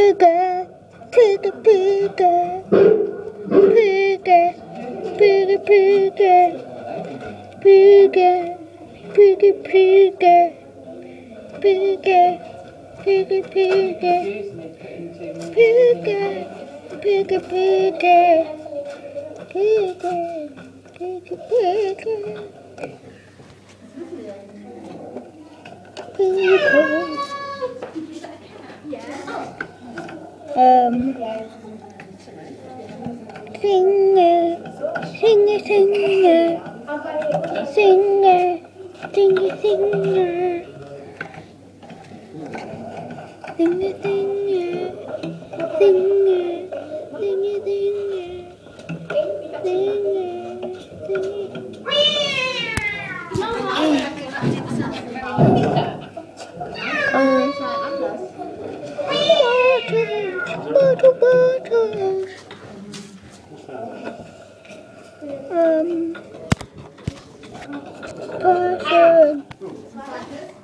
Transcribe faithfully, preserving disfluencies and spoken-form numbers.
piggy, piggy, piggy, piggy, piggy, piggy, piggy, piggy, piggy, piggy, piggy, piggy, piggy, piggy, piggy, piggy, piggy, piggy, piggy. Um, singer, singer, singer, singer, singer, singer, singer, singer, singer, singer, singer, singer, singer. Bottle, bottle. Um, person.